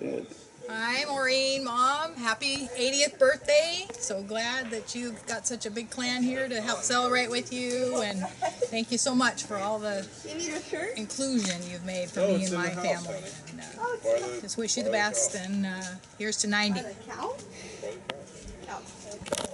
Good. Hi, Maureen, Mom. Happy 80th birthday. So glad that you've got such a big clan here to help celebrate with you. And thank you so much for all the inclusion you've made for me and my family. And, just wish you the best. And here's to 90.